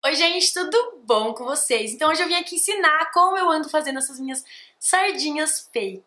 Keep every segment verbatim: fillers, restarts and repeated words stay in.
Oi gente, tudo bom com vocês? Então hoje eu vim aqui ensinar como eu ando fazendo essas minhas sardinhas fake.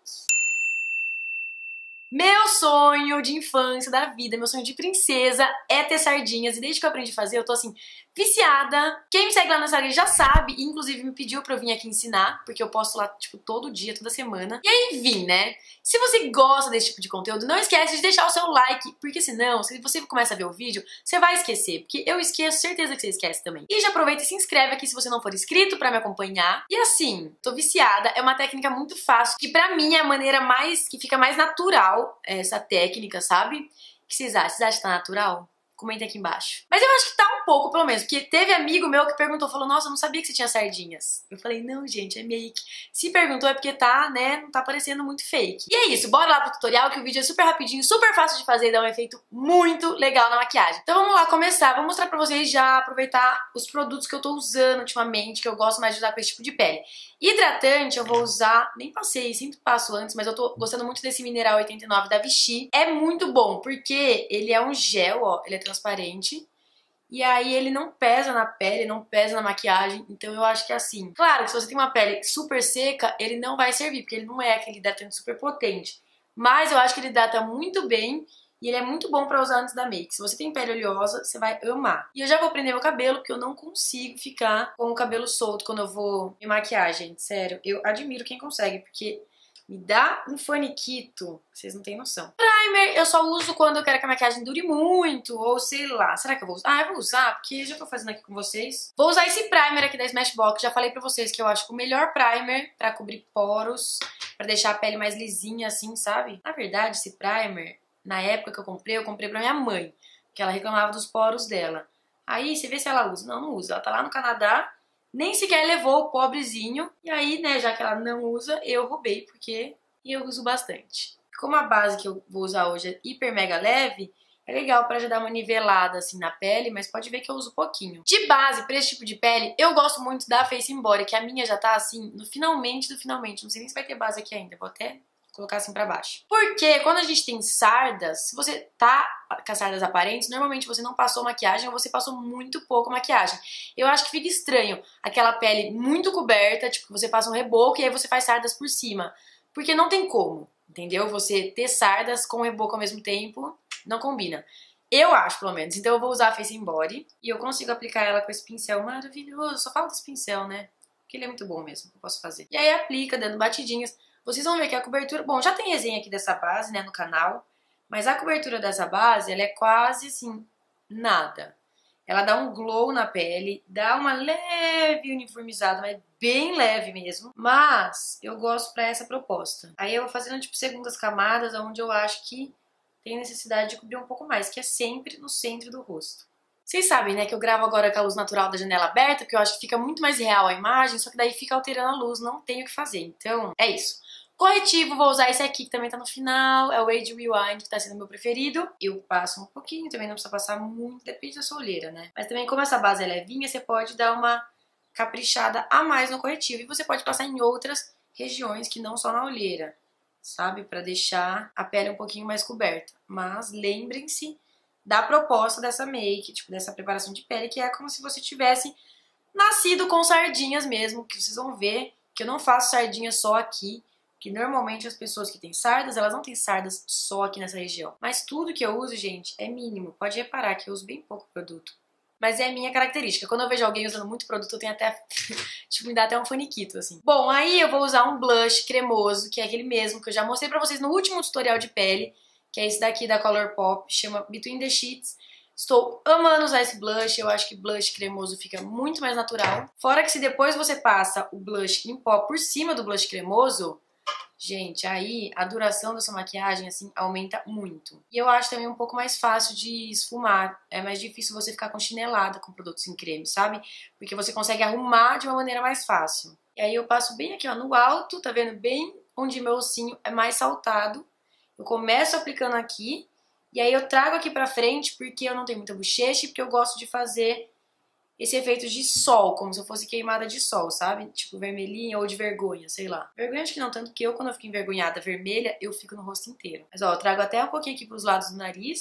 Meu sonho de infância, da vida, meu sonho de princesa é ter sardinhas. E desde que eu aprendi a fazer, eu tô assim, viciada. Quem me segue lá no Instagram já sabe, e inclusive me pediu pra eu vir aqui ensinar, porque eu posto lá, tipo, todo dia, toda semana. E aí vim, né? Se você gosta desse tipo de conteúdo, não esquece de deixar o seu like, porque senão, se você começa a ver o vídeo, você vai esquecer, porque eu esqueço, certeza que você esquece também. E já aproveita e se inscreve aqui se você não for inscrito pra me acompanhar. E assim, tô viciada, é uma técnica muito fácil, que pra mim é a maneira mais, que fica mais natural, essa técnica, sabe? O que vocês acham? Vocês acham que tá natural? Comenta aqui embaixo. Mas eu acho que tá um pouco, pelo menos, porque teve amigo meu que perguntou, falou, nossa, eu não sabia que você tinha sardinhas. Eu falei, não, gente, é make. Se perguntou é porque tá, né, não tá parecendo muito fake. E é isso, bora lá pro tutorial, que o vídeo é super rapidinho, super fácil de fazer e dá um efeito muito legal na maquiagem. Então vamos lá começar, vou mostrar pra vocês já aproveitar os produtos que eu tô usando ultimamente, que eu gosto mais de usar pra esse tipo de pele. Hidratante eu vou usar, nem passei, sempre passo antes, mas eu tô gostando muito desse Mineral oitenta e nove da Vichy. É muito bom, porque ele é um gel, ó, ele é transparente. E aí ele não pesa na pele, não pesa na maquiagem, então eu acho que é assim. Claro que se você tem uma pele super seca, ele não vai servir, porque ele não é aquele hidratante super potente. Mas eu acho que ele hidrata muito bem e ele é muito bom pra usar antes da make. Se você tem pele oleosa, você vai amar. E eu já vou prender meu cabelo, porque eu não consigo ficar com o cabelo solto quando eu vou me maquiar, gente. Sério, eu admiro quem consegue, porque me dá um faniquito, vocês não têm noção. Primer eu só uso quando eu quero que a maquiagem dure muito, ou sei lá. Será que eu vou usar? Ah, eu vou usar, porque já tô fazendo aqui com vocês. Vou usar esse primer aqui da Smashbox. Já falei pra vocês que eu acho que o melhor primer pra cobrir poros, pra deixar a pele mais lisinha assim, sabe? Na verdade, esse primer, na época que eu comprei, eu comprei pra minha mãe, porque ela reclamava dos poros dela. Aí, você vê se ela usa. Não, não usa. Ela tá lá no Canadá, nem sequer levou o pobrezinho. E aí, né, já que ela não usa, eu roubei, porque eu uso bastante. Como a base que eu vou usar hoje é hiper mega leve, é legal pra já dar uma nivelada assim na pele, mas pode ver que eu uso pouquinho. De base, pra esse tipo de pele, eu gosto muito da Face Body, que a minha já tá assim, no finalmente do finalmente. Não sei nem se vai ter base aqui ainda, vou até colocar assim pra baixo. Porque quando a gente tem sardas, se você tá com as sardas aparentes, normalmente você não passou maquiagem ou você passou muito pouco maquiagem. Eu acho que fica estranho aquela pele muito coberta, tipo, você passa um reboco e aí você faz sardas por cima. Porque não tem como, entendeu? Você ter sardas com reboco ao mesmo tempo, não combina. Eu acho, pelo menos. Então eu vou usar a Face Body e eu consigo aplicar ela com esse pincel maravilhoso. Só falo desse pincel, né? Porque ele é muito bom mesmo, eu posso fazer. E aí aplica, dando batidinhas. Vocês vão ver que a cobertura... Bom, já tem resenha aqui dessa base, né, no canal. Mas a cobertura dessa base, ela é quase, assim, nada. Ela dá um glow na pele, dá uma leve uniformizada, mas bem leve mesmo. Mas eu gosto pra essa proposta. Aí eu vou fazendo, tipo, segundas camadas, onde eu acho que tem necessidade de cobrir um pouco mais, que é sempre no centro do rosto. Vocês sabem, né, que eu gravo agora com a luz natural da janela aberta, porque eu acho que fica muito mais real a imagem, só que daí fica alterando a luz, não tenho o que fazer. Então, é isso. Corretivo, vou usar esse aqui que também tá no final, é o Age Rewind, que tá sendo meu preferido. Eu passo um pouquinho, também não precisa passar muito, depende da sua olheira, né? Mas também como essa base é levinha, você pode dar uma caprichada a mais no corretivo. E você pode passar em outras regiões que não só na olheira, sabe? Pra deixar a pele um pouquinho mais coberta. Mas lembrem-se da proposta dessa make, tipo, dessa preparação de pele, que é como se você tivesse nascido com sardinhas mesmo, que vocês vão ver que eu não faço sardinha só aqui, que normalmente as pessoas que têm sardas, elas não têm sardas só aqui nessa região. Mas tudo que eu uso, gente, é mínimo. Pode reparar que eu uso bem pouco produto. Mas é a minha característica. Quando eu vejo alguém usando muito produto, eu tenho até... tipo, me dá até um faniquito, assim. Bom, aí eu vou usar um blush cremoso, que é aquele mesmo que eu já mostrei pra vocês no último tutorial de pele, que é esse daqui da Colourpop, chama Between the Sheets. Estou amando usar esse blush, eu acho que blush cremoso fica muito mais natural. Fora que se depois você passa o blush em pó por cima do blush cremoso, gente, aí a duração dessa maquiagem, assim, aumenta muito. E eu acho também um pouco mais fácil de esfumar. É mais difícil você ficar com chinelada com produtos em creme, sabe? Porque você consegue arrumar de uma maneira mais fácil. E aí eu passo bem aqui, ó, no alto, tá vendo? Bem onde meu ossinho é mais saltado. Eu começo aplicando aqui, e aí eu trago aqui pra frente, porque eu não tenho muita bochecha e porque eu gosto de fazer esse efeito de sol, como se eu fosse queimada de sol, sabe? Tipo vermelhinha ou de vergonha, sei lá. Vergonha acho que não, tanto que eu, quando eu fico envergonhada vermelha, eu fico no rosto inteiro. Mas ó, eu trago até um pouquinho aqui pros lados do nariz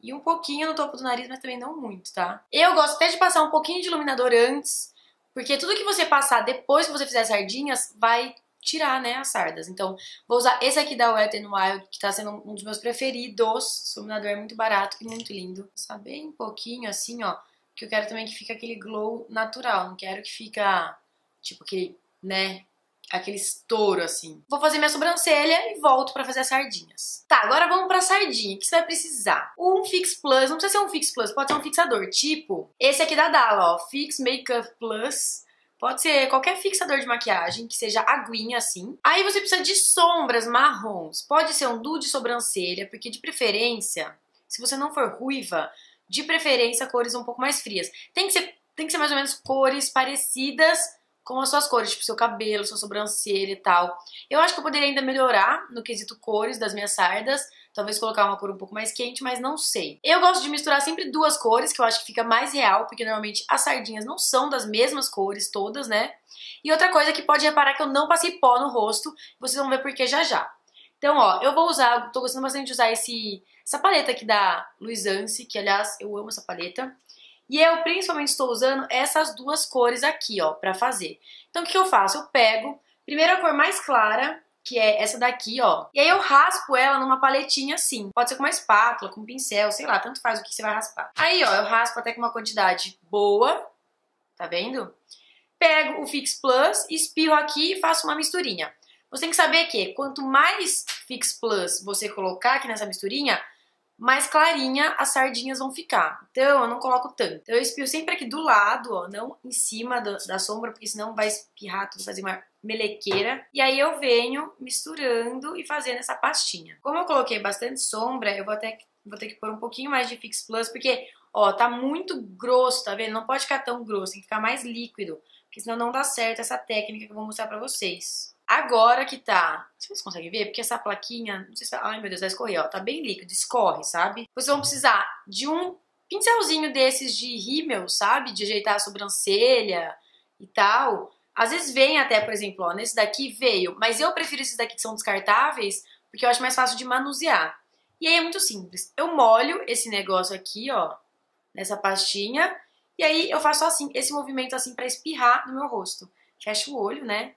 E um pouquinho no topo do nariz, mas também não muito, tá? Eu gosto até de passar um pouquinho de iluminador antes, porque tudo que você passar depois que você fizer as sardinhas vai tirar, né, as sardas. Então, vou usar esse aqui da Wet n Wild, que tá sendo um dos meus preferidos. Esse iluminador é muito barato e muito lindo. Vou passar bem um pouquinho assim, ó, porque eu quero também que fique aquele glow natural. Não quero que fica, tipo, aquele, né, aquele estouro, assim. Vou fazer minha sobrancelha e volto pra fazer as sardinhas. Tá, agora vamos pra sardinha. O que você vai precisar? Um Fix Plus, não precisa ser um Fix Plus, pode ser um fixador. Tipo, esse aqui da Dalla, ó, Fix Makeup Plus. Pode ser qualquer fixador de maquiagem, que seja aguinha, assim. Aí você precisa de sombras marrons. Pode ser um duo de sobrancelha, porque de preferência, se você não for ruiva, de preferência cores um pouco mais frias. Tem que ser, tem que ser mais ou menos cores parecidas com as suas cores, tipo seu cabelo, sua sobrancelha e tal. Eu acho que eu poderia ainda melhorar no quesito cores das minhas sardas, talvez colocar uma cor um pouco mais quente, mas não sei. Eu gosto de misturar sempre duas cores, que eu acho que fica mais real, porque normalmente as sardinhas não são das mesmas cores todas, né? E outra coisa que pode reparar que eu não passei pó no rosto, vocês vão ver por que já já. Então, ó, eu vou usar, tô gostando bastante de usar esse, essa paleta aqui da Luisance, que aliás, eu amo essa paleta. E eu principalmente estou usando essas duas cores aqui, ó, pra fazer. Então o que eu faço? Eu pego, primeiro a cor mais clara, que é essa daqui, ó. E aí eu raspo ela numa paletinha assim. Pode ser com uma espátula, com um pincel, sei lá, tanto faz o que você vai raspar. Aí, ó, eu raspo até com uma quantidade boa, tá vendo? Pego o Fix Plus, espirro aqui e faço uma misturinha. Você tem que saber que quanto mais Fix Plus você colocar aqui nessa misturinha, mais clarinha as sardinhas vão ficar. Então eu não coloco tanto. Então eu espirro sempre aqui do lado, ó, não em cima do, da sombra, porque senão vai espirrar tudo, fazer uma melequeira. E aí eu venho misturando e fazendo essa pastinha. Como eu coloquei bastante sombra, eu vou, até, vou ter que pôr um pouquinho mais de Fix Plus, porque, ó, tá muito grosso, tá vendo? Não pode ficar tão grosso, tem que ficar mais líquido, porque senão não dá certo essa técnica que eu vou mostrar pra vocês. Agora que tá... Vocês conseguem ver? Porque essa plaquinha... Não sei se... Ai, meu Deus, vai escorrer, ó. Tá bem líquido, escorre, sabe? Vocês vão precisar de um pincelzinho desses de rímel, sabe? De ajeitar a sobrancelha e tal. Às vezes vem até, por exemplo, ó, nesse daqui veio. Mas eu prefiro esses daqui que são descartáveis, porque eu acho mais fácil de manusear. E aí é muito simples. Eu molho esse negócio aqui, ó, nessa pastinha. E aí eu faço assim, esse movimento assim pra espirrar no meu rosto. Fecho o olho, né?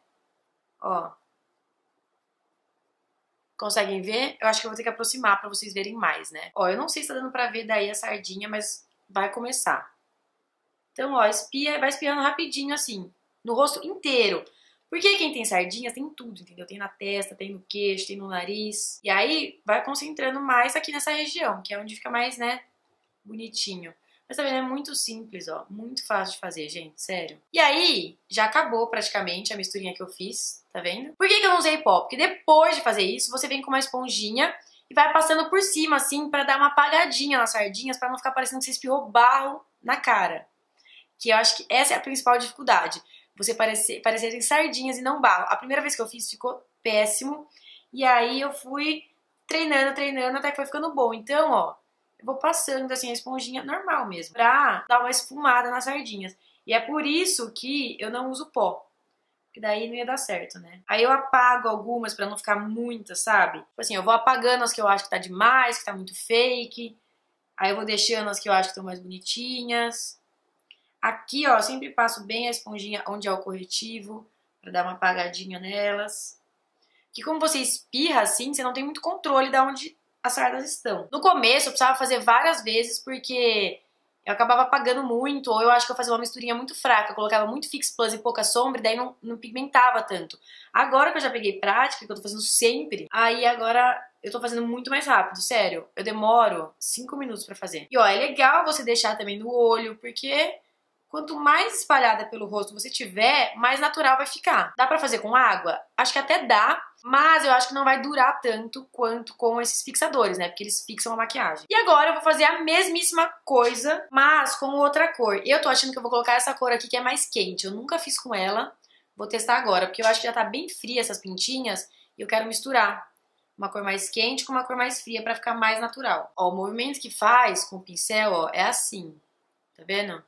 Ó. Conseguem ver? Eu acho que eu vou ter que aproximar pra vocês verem mais, né? Ó, eu não sei se tá dando pra ver daí a sardinha, mas vai começar. Então, ó, espia, vai espiando rapidinho assim, no rosto inteiro. Porque quem tem sardinhas tem tudo, entendeu? Tem na testa, tem no queixo, tem no nariz. E aí vai concentrando mais aqui nessa região, que é onde fica mais, né, bonitinho. Mas tá vendo? É muito simples, ó. Muito fácil de fazer, gente. Sério. E aí, já acabou praticamente a misturinha que eu fiz. Tá vendo? Por que que eu não usei pó? Porque depois de fazer isso, você vem com uma esponjinha e vai passando por cima, assim, pra dar uma apagadinha nas sardinhas, pra não ficar parecendo que você espirrou barro na cara. Que eu acho que essa é a principal dificuldade. Você parecer, parecerem sardinhas e não barro. A primeira vez que eu fiz ficou péssimo. E aí eu fui treinando, treinando, até que foi ficando bom. Então, ó, eu vou passando assim a esponjinha normal mesmo, pra dar uma esfumada nas sardinhas. E é por isso que eu não uso pó, porque daí não ia dar certo, né? Aí eu apago algumas pra não ficar muitas, sabe? Tipo assim, eu vou apagando as que eu acho que tá demais, que tá muito fake. Aí eu vou deixando as que eu acho que estão mais bonitinhas. Aqui, ó, eu sempre passo bem a esponjinha onde é o corretivo, pra dar uma apagadinha nelas. Que como você espirra assim, você não tem muito controle de onde as sardas estão. No começo eu precisava fazer várias vezes porque eu acabava apagando muito, ou eu acho que eu fazia uma misturinha muito fraca, eu colocava muito Fix Plus e pouca sombra e daí não, não pigmentava tanto. Agora que eu já peguei prática, que eu tô fazendo sempre, aí agora eu tô fazendo muito mais rápido, sério. Eu demoro cinco minutos pra fazer. E ó, é legal você deixar também no olho, porque quanto mais espalhada pelo rosto você tiver, mais natural vai ficar. Dá pra fazer com água? Acho que até dá, mas eu acho que não vai durar tanto quanto com esses fixadores, né? Porque eles fixam a maquiagem. E agora eu vou fazer a mesmíssima coisa, mas com outra cor. Eu tô achando que eu vou colocar essa cor aqui que é mais quente. Eu nunca fiz com ela. Vou testar agora, porque eu acho que já tá bem fria essas pintinhas e eu quero misturar uma cor mais quente com uma cor mais fria pra ficar mais natural. Ó, o movimento que faz com o pincel, ó, é assim. Tá vendo?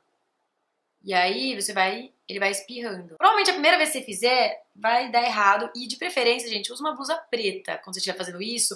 E aí você vai, ele vai espirrando. Provavelmente a primeira vez que você fizer vai dar errado. E de preferência, gente, usa uma blusa preta quando você estiver fazendo isso.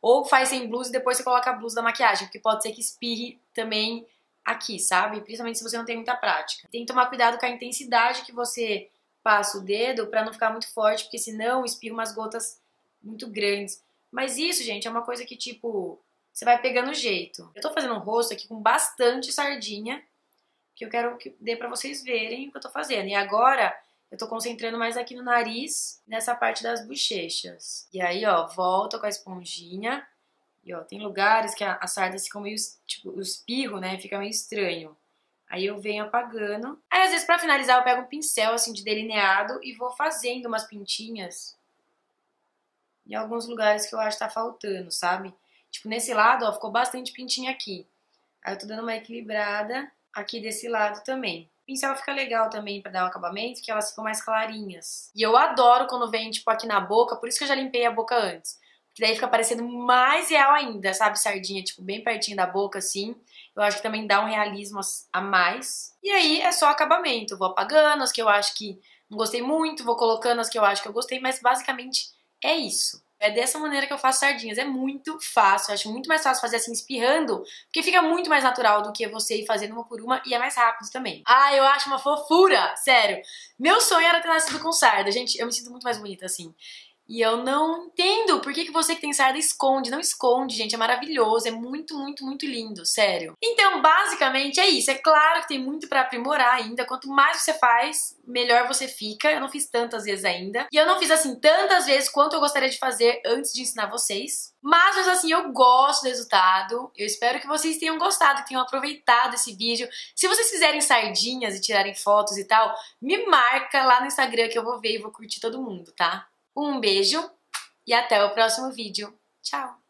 Ou faz sem blusa e depois você coloca a blusa da maquiagem, porque pode ser que espirre também aqui, sabe? Principalmente se você não tem muita prática. Tem que tomar cuidado com a intensidade que você passa o dedo pra não ficar muito forte, porque senão espirra umas gotas muito grandes. Mas isso, gente, é uma coisa que, tipo, você vai pegando jeito. Eu tô fazendo um rosto aqui com bastante sardinha, que eu quero que dê pra vocês verem o que eu tô fazendo. E agora eu tô concentrando mais aqui no nariz, nessa parte das bochechas. E aí, ó, volto com a esponjinha. E, ó, tem lugares que a, a sarda fica meio, tipo, o espirro, né, fica meio estranho. Aí eu venho apagando. Aí, às vezes, pra finalizar, eu pego um pincel, assim, de delineado e vou fazendo umas pintinhas em alguns lugares que eu acho que tá faltando, sabe? Tipo, nesse lado, ó, ficou bastante pintinha aqui. Aí eu tô dando uma equilibrada aqui desse lado também. O pincel fica legal também pra dar o acabamento, que elas ficam mais clarinhas. E eu adoro quando vem, tipo, aqui na boca, por isso que eu já limpei a boca antes. Que daí fica parecendo mais real ainda, sabe? Sardinha, tipo, bem pertinho da boca, assim. Eu acho que também dá um realismo a mais. E aí é só acabamento. Vou apagando as que eu acho que não gostei muito, vou colocando as que eu acho que eu gostei, mas basicamente é isso. É dessa maneira que eu faço sardinhas. É muito fácil, eu acho muito mais fácil fazer assim espirrando, porque fica muito mais natural do que você ir fazendo uma por uma e é mais rápido também. Ah, eu acho uma fofura, sério. Meu sonho era ter nascido com sarda, gente, eu me sinto muito mais bonita assim. E eu não entendo por que, que você que tem sarda esconde. Não esconde, gente. É maravilhoso. É muito, muito, muito lindo. Sério. Então, basicamente, é isso. É claro que tem muito pra aprimorar ainda. Quanto mais você faz, melhor você fica. Eu não fiz tantas vezes ainda. E eu não fiz, assim, tantas vezes quanto eu gostaria de fazer antes de ensinar vocês. Mas, mas assim, eu gosto do resultado. Eu espero que vocês tenham gostado, que tenham aproveitado esse vídeo. Se vocês fizerem sardinhas e tirarem fotos e tal, me marca lá no Instagram que eu vou ver e vou curtir todo mundo, tá? Um beijo e até o próximo vídeo. Tchau!